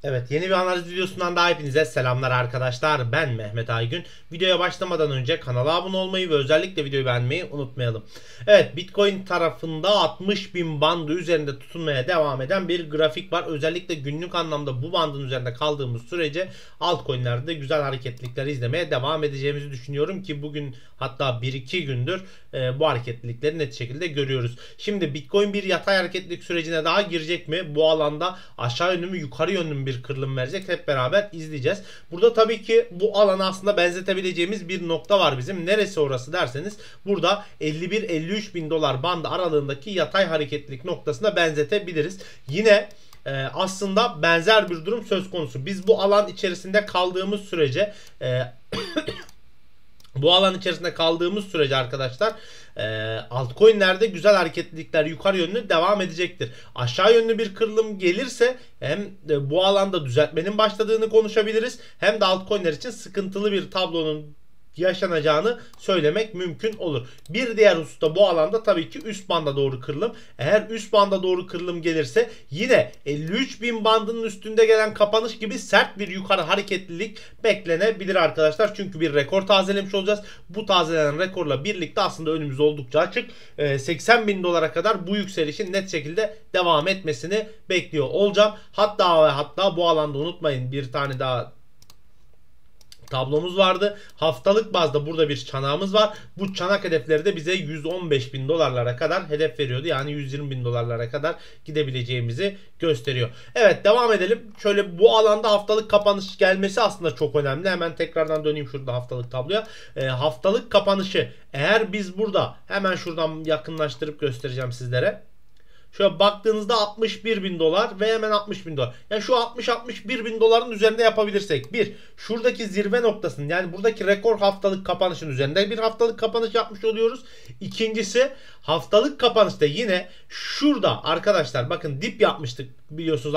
Evet, yeni bir analiz videosundan daha hepinize selamlar arkadaşlar. Ben Mehmet Aygün. Videoya başlamadan önce kanala abone olmayı ve özellikle videoyu beğenmeyi unutmayalım. Evet, Bitcoin tarafında 60 bin bandı üzerinde tutunmaya devam eden bir grafik var. Özellikle günlük anlamda bu bandın üzerinde kaldığımız sürece altcoin'lerde güzel hareketlilikleri izlemeye devam edeceğimizi düşünüyorum ki bugün hatta 1-2 gündür bu hareketlilikleri net şekilde görüyoruz. Şimdi Bitcoin bir yatay hareketlilik sürecine daha girecek mi? Bu alanda aşağı yönlü mü yukarı yönlü mü bir kırılım verecek, hep beraber izleyeceğiz. Burada tabii ki bu alana aslında benzetebileceğimiz bir nokta var bizim. Neresi orası derseniz burada 51-53 bin dolar bandı aralığındaki yatay hareketlilik noktasına benzetebiliriz. Yine aslında benzer bir durum söz konusu. Biz bu alan içerisinde kaldığımız sürece arkadaşlar altcoin'lerde güzel hareketlilikler yukarı yönlü devam edecektir. Aşağı yönlü bir kırılım gelirse hem bu alanda düzeltmenin başladığını konuşabiliriz, hem de altcoin'ler için sıkıntılı bir tablonun yaşanacağını söylemek mümkün olur. Bir diğer hususta bu alanda tabii ki üst banda doğru kırılım. Eğer üst banda doğru kırılım gelirse yine 53 bin bandının üstünde gelen kapanış gibi sert bir yukarı hareketlilik beklenebilir arkadaşlar. Çünkü bir rekor tazelemiş olacağız. Bu tazelenen rekorla birlikte aslında önümüz oldukça açık. 80 bin dolara kadar bu yükselişin net şekilde devam etmesini bekliyor olacağım. Hatta bu alanda unutmayın, bir tane daha tablomuz vardı. Haftalık bazda burada bir çanağımız var. Bu çanak hedefleri de bize 115 bin dolarlara kadar hedef veriyordu. Yani 120 bin dolarlara kadar gidebileceğimizi gösteriyor. Evet, devam edelim. Şöyle bu alanda haftalık kapanış gelmesi aslında çok önemli. Hemen tekrardan döneyim şurada haftalık tabloya. Haftalık kapanışı eğer biz burada hemen şuradan yakınlaştırıp göstereceğim sizlere. Şöyle baktığınızda 61 bin dolar ve hemen 60 bin dolar. Yani şu 60-61 bin doların üzerinde yapabilirsek, bir şuradaki zirve noktasının, yani buradaki rekor haftalık kapanışın üzerinde bir haftalık kapanış yapmış oluyoruz. İkincisi, haftalık kapanışta yine şurada arkadaşlar bakın dip yapmıştık biliyorsunuz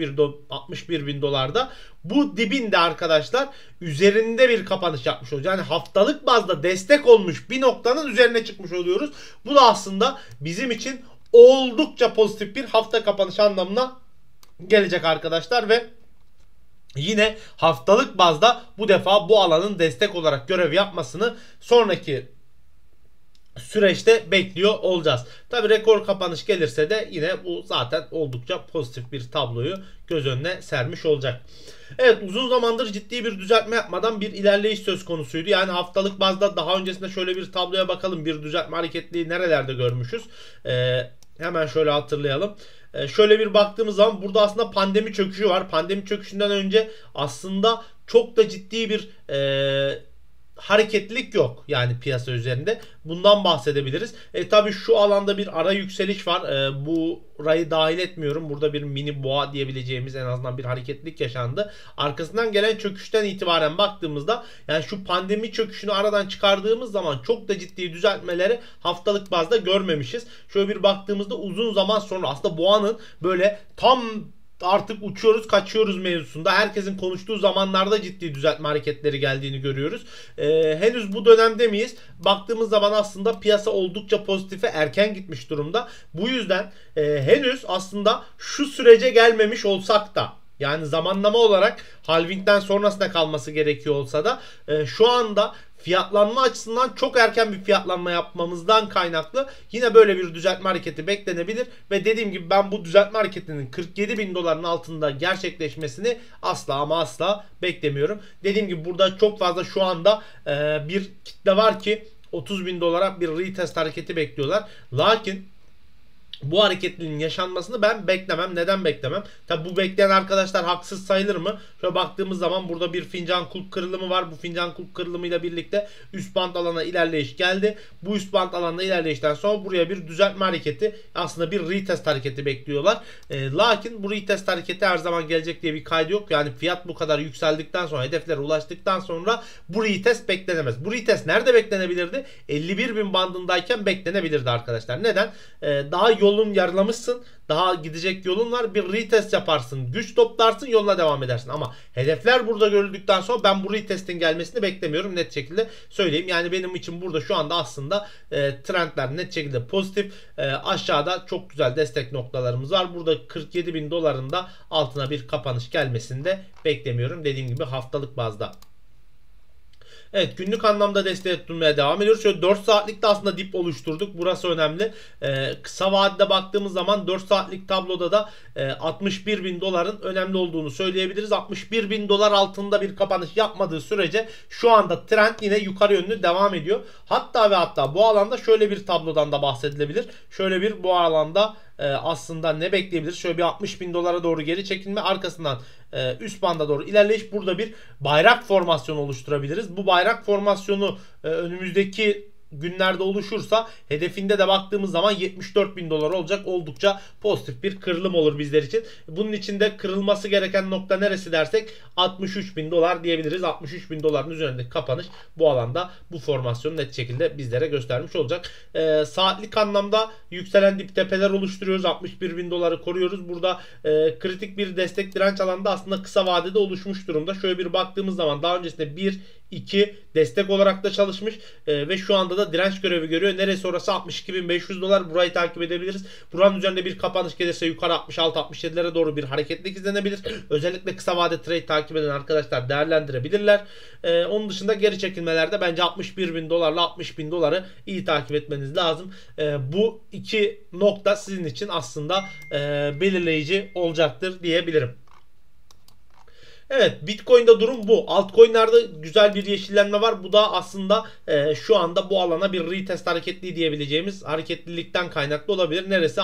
61 bin dolarda. Bu dibin de arkadaşlar üzerinde bir kapanış yapmış oluyoruz. Yani haftalık bazda destek olmuş bir noktanın üzerine çıkmış oluyoruz. Bu da aslında bizim için oldukça pozitif bir hafta kapanış anlamına gelecek arkadaşlar ve yine haftalık bazda bu defa bu alanın destek olarak görev yapmasını sonraki süreçte bekliyor olacağız. Tabi rekor kapanış gelirse de yine bu zaten oldukça pozitif bir tabloyu göz önüne sermiş olacak. Evet, uzun zamandır ciddi bir düzeltme yapmadan bir ilerleyiş söz konusuydu. Yani haftalık bazda daha öncesinde şöyle bir tabloya bakalım. Bir düzeltme hareketliği nerelerde görmüşüz? Hemen şöyle hatırlayalım. Şöyle bir baktığımız zaman burada aslında pandemi çöküşü var. Pandemi çöküşünden önce aslında çok da ciddi bir hareketlilik yok yani piyasa üzerinde. Bundan bahsedebiliriz. Tabii şu alanda bir ara yükseliş var. Burayı dahil etmiyorum. Burada bir mini boğa diyebileceğimiz en azından bir hareketlilik yaşandı. Arkasından gelen çöküşten itibaren baktığımızda yani şu pandemi çöküşünü aradan çıkardığımız zaman çok da ciddi düzeltmeleri haftalık bazda görmemişiz. Şöyle bir baktığımızda uzun zaman sonra aslında boğanın böyle tam artık uçuyoruz kaçıyoruz mevzusunda herkesin konuştuğu zamanlarda ciddi düzeltme hareketleri geldiğini görüyoruz. Henüz bu dönemde miyiz? Baktığımız zaman aslında piyasa oldukça pozitife erken gitmiş durumda. Bu yüzden henüz aslında şu sürece gelmemiş olsak da, yani zamanlama olarak halvingden sonrasında kalması gerekiyor olsa da şu anda fiyatlanma açısından çok erken bir fiyatlanma yapmamızdan kaynaklı yine böyle bir düzeltme hareketi beklenebilir ve dediğim gibi ben bu düzeltme hareketinin 47 bin doların altında gerçekleşmesini asla ama asla beklemiyorum. Dediğim gibi burada çok fazla şu anda bir kitle var ki 30 bin dolara bir retest hareketi bekliyorlar. Lakin bu hareketliliğin yaşanmasını ben beklemem. Neden beklemem? Tabi bu bekleyen arkadaşlar haksız sayılır mı? Şöyle baktığımız zaman burada bir fincan kulp kırılımı var. Bu fincan kulp kırılımıyla birlikte üst band alana ilerleyiş geldi. Bu üst band alanına ilerleyişten sonra buraya bir düzeltme hareketi, aslında bir retest hareketi bekliyorlar. Lakin bu retest hareketi her zaman gelecek diye bir kaydı yok. Yani fiyat bu kadar yükseldikten sonra, hedeflere ulaştıktan sonra bu retest beklenemez. Bu retest nerede beklenebilirdi? 51 bin bandındayken beklenebilirdi arkadaşlar. Neden? Daha yol yolun yarılamışsın. Daha gidecek yolun var. Bir retest yaparsın. Güç toplarsın. Yoluna devam edersin. Ama hedefler burada görüldükten sonra ben bu retestin gelmesini beklemiyorum. Net şekilde söyleyeyim. Yani benim için burada şu anda aslında trendler net şekilde pozitif. Aşağıda çok güzel destek noktalarımız var. Burada 47.000 doların da altına bir kapanış gelmesini de beklemiyorum. Dediğim gibi haftalık bazda. Evet, günlük anlamda desteğe tutulmaya devam ediyoruz. Şöyle 4 saatlikte aslında dip oluşturduk. Burası önemli. Kısa vadede baktığımız zaman 4 saatlik tabloda da 61.000 doların önemli olduğunu söyleyebiliriz. 61.000 dolar altında bir kapanış yapmadığı sürece şu anda trend yine yukarı yönlü devam ediyor. Hatta ve hatta bu alanda şöyle bir tablodan da bahsedilebilir. Şöyle bir bu alanda aslında ne bekleyebiliriz? Şöyle bir 60.000 dolara doğru geri çekilme, arkasından üst banda doğru ilerleyiş, burada bir bayrak formasyonu oluşturabiliriz. Bu bayrak formasyonu önümüzdeki günlerde oluşursa hedefinde de baktığımız zaman 74.000 dolar olacak. Oldukça pozitif bir kırılım olur bizler için. Bunun için de kırılması gereken nokta neresi dersek 63.000 dolar diyebiliriz. 63.000 doların üzerindeki kapanış bu alanda bu formasyonu net şekilde bizlere göstermiş olacak. Saatlik anlamda yükselen dip tepeler oluşturuyoruz. 61.000 doları koruyoruz. Burada kritik bir destek direnç alanda aslında kısa vadede oluşmuş durumda. Şöyle bir baktığımız zaman daha öncesinde 1, 2 destek olarak da çalışmış ve şu anda da direnç görevi görüyor. Neresi orası? 62.500 dolar. Burayı takip edebiliriz. Buranın üzerinde bir kapanış gelirse yukarı 66-67'lere doğru bir hareketlilik izlenebilir. Özellikle kısa vade trade takip eden arkadaşlar değerlendirebilirler. Onun dışında geri çekilmelerde bence 61.000 dolarla 60.000 doları iyi takip etmeniz lazım. Bu iki nokta sizin için aslında belirleyici olacaktır diyebilirim. Evet, Bitcoin'de durum bu. Altcoin'lerde güzel bir yeşillenme var. Bu da aslında şu anda bu alana bir retest hareketli diyebileceğimiz hareketlilikten kaynaklı olabilir. Neresi?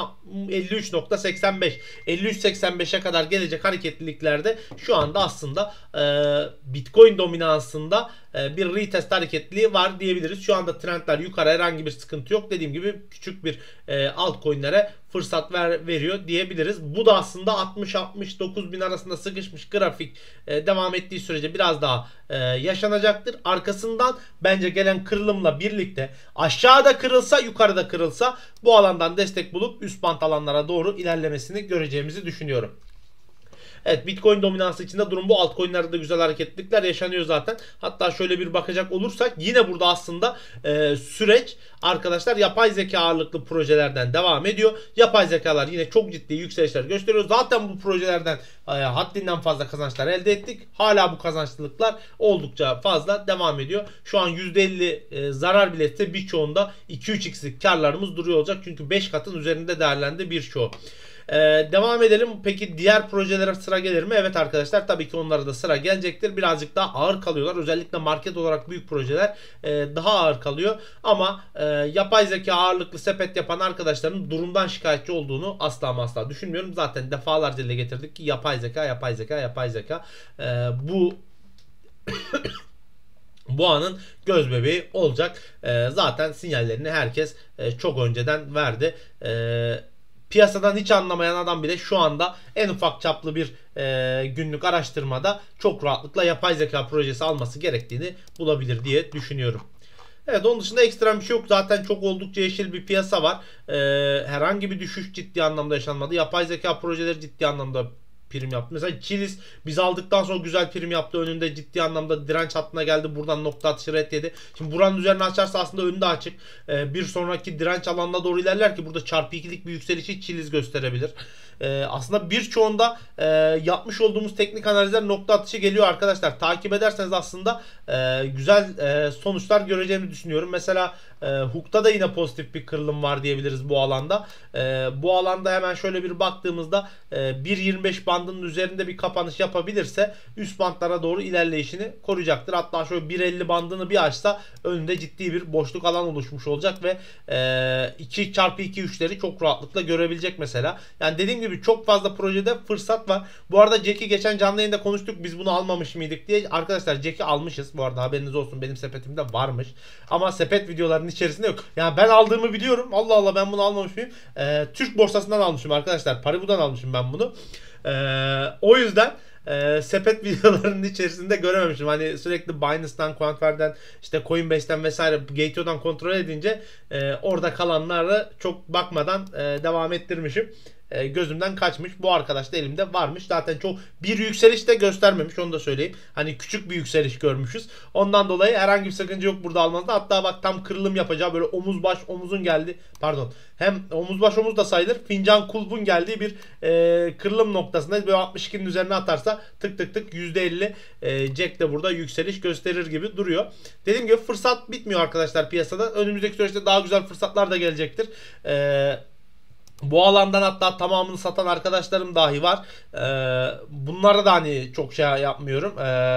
53.85. 53.85'e kadar gelecek hareketliliklerde şu anda aslında Bitcoin dominansında bir retest hareketliliği var diyebiliriz. Şu anda trendler yukarı, herhangi bir sıkıntı yok. Dediğim gibi küçük bir altcoin'lere fırsat veriyor diyebiliriz. Bu da aslında 60-69 bin arasında sıkışmış grafik devam ettiği sürece biraz daha yaşanacaktır. Arkasından bence gelen kırılımla birlikte aşağıda kırılsa yukarıda kırılsa bu alandan destek bulup üst bant alanlara doğru ilerlemesini göreceğimizi düşünüyorum. Evet, Bitcoin dominansı içinde durum bu. Altcoin'lerde de güzel hareketlilikler yaşanıyor zaten. Hatta şöyle bir bakacak olursak yine burada aslında süreç arkadaşlar yapay zeka ağırlıklı projelerden devam ediyor. Yapay zekalar yine çok ciddi yükselişler gösteriyor. Zaten bu projelerden haddinden fazla kazançlar elde ettik. Hala bu kazançlılıklar oldukça fazla devam ediyor. Şu an %50 zarar bile etse birçoğunda 2-3x'lik karlarımız duruyor olacak. Çünkü 5 katın üzerinde değerlendi birçoğu. Devam edelim. Peki diğer projelere sıra gelir mi? Evet arkadaşlar, tabii ki onlara da sıra gelecektir. Birazcık daha ağır kalıyorlar. Özellikle market olarak büyük projeler daha ağır kalıyor. Ama yapay zeka ağırlıklı sepet yapan arkadaşların durumdan şikayetçi olduğunu asla ama asla düşünmüyorum. Zaten defalarca dile getirdik ki yapay zeka bu bu anın göz bebeği olacak. Zaten sinyallerini herkes çok önceden verdi. Piyasadan hiç anlamayan adam bile şu anda en ufak çaplı bir günlük araştırmada çok rahatlıkla yapay zeka projesi alması gerektiğini bulabilir diye düşünüyorum. Evet, onun dışında ekstrem bir şey yok. Zaten çok oldukça yeşil bir piyasa var. Herhangi bir düşüş ciddi anlamda yaşanmadı. Yapay zeka projeleri ciddi anlamda prim yaptı. Mesela Chiliz biz aldıktan sonra güzel prim yaptı. Önünde ciddi anlamda direnç hattına geldi. Buradan nokta atışı red yedi. Şimdi buranın üzerine açarsa aslında önünde açık. Bir sonraki direnç alanına doğru ilerler ki burada çarpı 2'lik bir yükselişi Chiliz gösterebilir. Aslında birçoğunda yapmış olduğumuz teknik analizler nokta atışı geliyor arkadaşlar. Takip ederseniz aslında güzel sonuçlar göreceğimi düşünüyorum. Mesela Hook'ta da yine pozitif bir kırılım var diyebiliriz bu alanda. Bu alanda hemen şöyle bir baktığımızda 1.25 bandının üzerinde bir kapanış yapabilirse üst bantlara doğru ilerleyişini koruyacaktır. Hatta şöyle 1.50 bandını bir açsa önünde ciddi bir boşluk alan oluşmuş olacak ve 2x2 çok rahatlıkla görebilecek mesela. Yani dediğim gibi çok fazla projede fırsat var. Bu arada Jack'i geçen canlı yayında konuştuk. Biz bunu almamış mıydık diye. Arkadaşlar Jack'i almışız. Bu arada haberiniz olsun. Benim sepetimde varmış. Ama sepet videolarının içerisinde yok. Yani ben aldığımı biliyorum. Allah Allah, ben bunu almamış mıyım? Türk borsasından almışım arkadaşlar. Paribu'dan almışım ben bunu. O yüzden sepet videolarının içerisinde görememişim. Hani sürekli Binance'dan, Quantware'den, işte Coinbase'den vesaire Gateo'dan kontrol edince orada kalanlara çok bakmadan devam ettirmişim. Gözümden kaçmış. Bu arkadaş da elimde varmış. Zaten çok bir yükseliş de göstermemiş. Onu da söyleyeyim. Hani küçük bir yükseliş görmüşüz. Ondan dolayı herhangi bir sakınca yok burada almanızda. Hatta bak tam kırılım yapacağı böyle omuz baş omuzun geldi. Pardon. Hem omuz baş omuz da sayılır. Fincan kulbun geldiği bir kırılım noktasında böyle 62'nin üzerine atarsa tık tık tık %50 Jack de burada yükseliş gösterir gibi duruyor. Dediğim gibi fırsat bitmiyor arkadaşlar piyasada. Önümüzdeki süreçte daha güzel fırsatlar da gelecektir. Bu alandan hatta tamamını satan arkadaşlarım dahi var. Bunlara da hani çok şey yapmıyorum.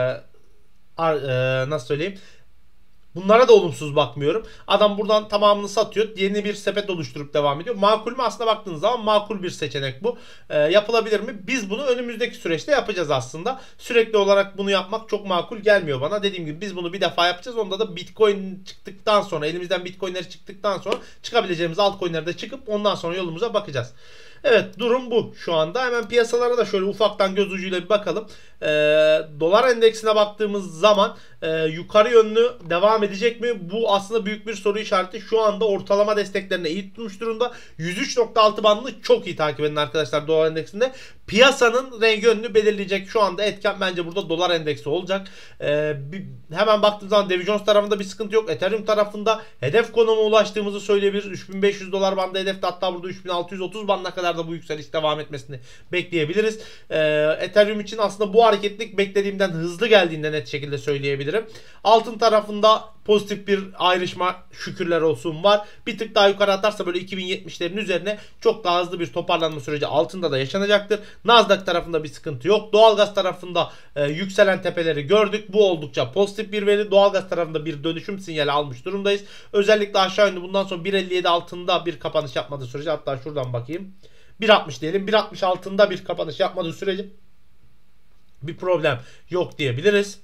Nasıl söyleyeyim? Bunlara da olumsuz bakmıyorum. Adam buradan tamamını satıyor. Yeni bir sepet oluşturup devam ediyor. Makul mü? Aslında baktığınız zaman makul bir seçenek bu. Yapılabilir mi? Biz bunu önümüzdeki süreçte yapacağız aslında. Sürekli olarak bunu yapmak çok makul gelmiyor bana. Dediğim gibi biz bunu bir defa yapacağız. Onda da Bitcoin çıktıktan sonra, elimizden Bitcoin'leri çıktıktan sonra çıkabileceğimiz altcoin'lere de çıkıp ondan sonra yolumuza bakacağız. Evet, durum bu şu anda. Hemen piyasalara da şöyle ufaktan göz ucuyla bir bakalım. Dolar endeksine baktığımız zaman yukarı yönlü devam edecek mi? Bu aslında büyük bir soru işareti. Şu anda ortalama desteklerine iyi tutmuş durumda. 103.6 bandını çok iyi takip edin arkadaşlar dolar endeksinde. Piyasanın renk yönünü belirleyecek şu anda etken bence burada dolar endeksi olacak. Hemen baktığımız zaman Dow Jones tarafında bir sıkıntı yok. Ethereum tarafında hedef konuma ulaştığımızı söyleyebiliriz. 3500 dolar bandı hedefte, hatta burada 3630 bandına kadar da bu yükseliş devam etmesini bekleyebiliriz. Ethereum için aslında bu hareketlik beklediğimden hızlı geldiğinde net şekilde söyleyebilirim. Altın tarafında pozitif bir ayrışma şükürler olsun var. Bir tık daha yukarı atarsa böyle 2070'lerin üzerine çok daha hızlı bir toparlanma süreci altında da yaşanacaktır. Nasdaq tarafında bir sıkıntı yok. Doğalgaz tarafında yükselen tepeleri gördük. Bu oldukça pozitif bir veri. Doğalgaz tarafında bir dönüşüm sinyali almış durumdayız. Özellikle aşağı yönlü bundan sonra 1.57 altında bir kapanış yapmadığı sürece, hatta şuradan bakayım. 1.60 diyelim. 1.60 altında bir kapanış yapmadığı sürece bir problem yok diyebiliriz.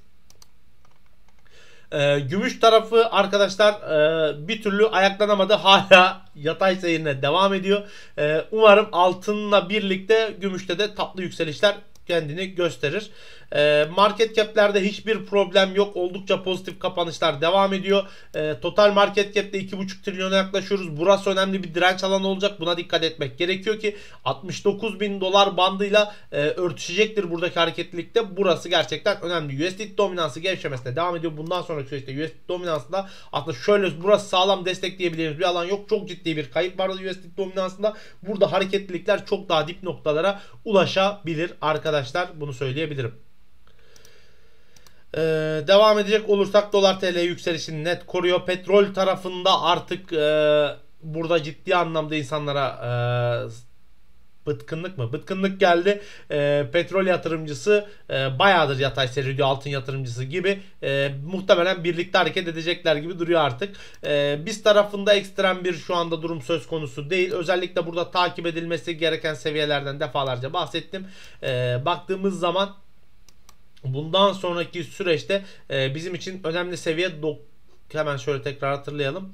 Gümüş tarafı arkadaşlar bir türlü ayaklanamadı. Hala yatay seyrine devam ediyor. Umarım altınla birlikte gümüşte de tatlı yükselişler kendini gösterir. Market cap'lerde hiçbir problem yok. Oldukça pozitif kapanışlar devam ediyor. Total market cap'te 2,5 trilyona yaklaşıyoruz. Burası önemli bir direnç alanı olacak. Buna dikkat etmek gerekiyor ki 69 bin dolar bandıyla örtüşecektir buradaki hareketlilikte. Burası gerçekten önemli. USDT dominansı gevşemesine devam ediyor. Bundan sonraki süreçte USDT dominansında aslında şöyle burası sağlam destekleyebileceğimiz bir alan yok. Çok ciddi bir kayıp vardı USDT dominansında. Burada hareketlilikler çok daha dip noktalara ulaşabilir arkadaşlar. Bunu söyleyebilirim. Devam edecek olursak dolar TL yükselişini net koruyor. Petrol tarafında artık burada ciddi anlamda insanlara bıtkınlık mı? Bıtkınlık geldi. Petrol yatırımcısı bayağıdır yatay seyrediyor, altın yatırımcısı gibi. Muhtemelen birlikte hareket edecekler gibi duruyor artık. Biz tarafında ekstrem bir şu anda durum söz konusu değil. Özellikle burada takip edilmesi gereken seviyelerden defalarca bahsettim. Baktığımız zaman bundan sonraki süreçte bizim için önemli seviye hemen şöyle tekrar hatırlayalım.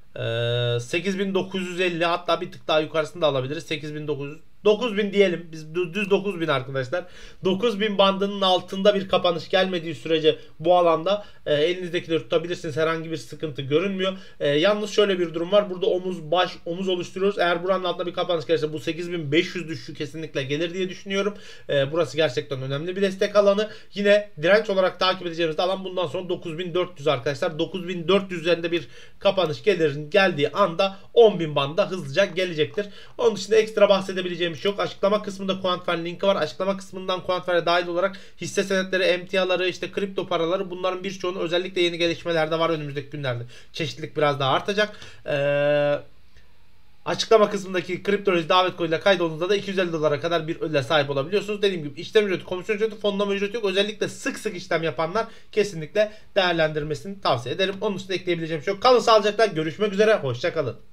8950, hatta bir tık daha yukarısını da alabiliriz. 8900, 9000 diyelim. Biz düz 9000 arkadaşlar. 9000 bandının altında bir kapanış gelmediği sürece bu alanda elinizdekileri tutabilirsiniz. Herhangi bir sıkıntı görünmüyor. Yalnız şöyle bir durum var. Burada omuz baş omuz oluşturuyoruz. Eğer buranın altında bir kapanış gelirse bu 8500 düşüşü kesinlikle gelir diye düşünüyorum. Burası gerçekten önemli bir destek alanı. Yine direnç olarak takip edeceğimiz alan bundan sonra 9400 arkadaşlar. 9400 üzerinde bir kapanış geldiği anda 10.000 banda hızlıca gelecektir. Onun dışında ekstra bahsedebileceğim bir şey yok. Açıklama kısmında Quantware linki var. Açıklama kısmından Quantware'e dahil olarak hisse senetleri, emtiaları, işte kripto paraları, bunların birçoğunu özellikle yeni gelişmeler de var önümüzdeki günlerde. Çeşitlilik biraz daha artacak. Açıklama kısmındaki kriptoloji davet koduyla kaydolduğunuzda da 250 dolara kadar bir ödüle sahip olabiliyorsunuz. Dediğim gibi işlem ücreti, komisyon ücreti, fonlama ücreti yok. Özellikle sık sık işlem yapanlar kesinlikle değerlendirmesini tavsiye ederim. Onun üstüne ekleyebileceğim şey yok. Kalın sağlıcakla, görüşmek üzere. Hoşça kalın.